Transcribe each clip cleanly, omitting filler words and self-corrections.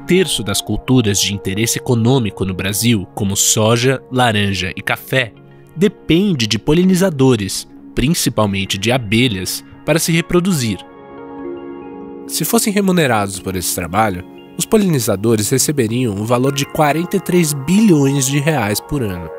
1/3 das culturas de interesse econômico no Brasil, como soja, laranja e café, depende de polinizadores, principalmente de abelhas, para se reproduzir. Se fossem remunerados por esse trabalho, os polinizadores receberiam um valor de 43 bilhões de reais por ano.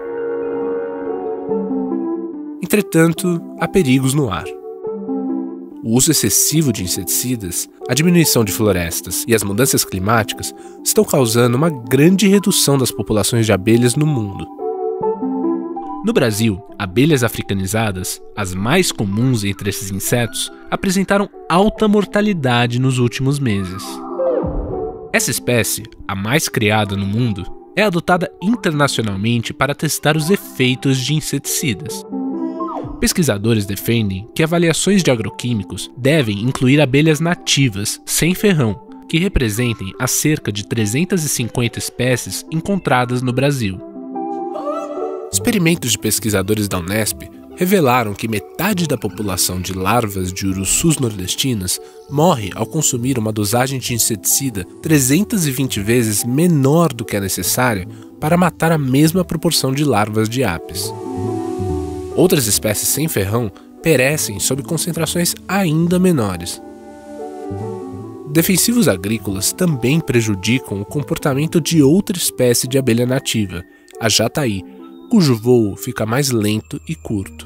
Entretanto, há perigos no ar. O uso excessivo de inseticidas, a diminuição de florestas e as mudanças climáticas estão causando uma grande redução das populações de abelhas no mundo. No Brasil, abelhas africanizadas, as mais comuns entre esses insetos, apresentaram alta mortalidade nos últimos meses. Essa espécie, a mais criada no mundo, é adotada internacionalmente para testar os efeitos de inseticidas. Pesquisadores defendem que avaliações de agroquímicos devem incluir abelhas nativas, sem ferrão, que representem as cerca de 350 espécies encontradas no Brasil. Experimentos de pesquisadores da Unesp revelaram que metade da população de larvas de urussus nordestinas morre ao consumir uma dosagem de inseticida 320 vezes menor do que a necessária para matar a mesma proporção de larvas de apis. Outras espécies sem ferrão perecem sob concentrações ainda menores. Defensivos agrícolas também prejudicam o comportamento de outra espécie de abelha nativa, a jataí, cujo voo fica mais lento e curto.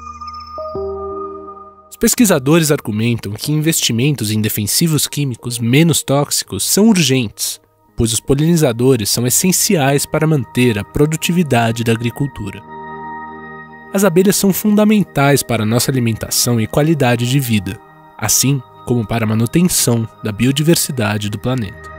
Os pesquisadores argumentam que investimentos em defensivos químicos menos tóxicos são urgentes, pois os polinizadores são essenciais para manter a produtividade da agricultura. As abelhas são fundamentais para a nossa alimentação e qualidade de vida, assim como para a manutenção da biodiversidade do planeta.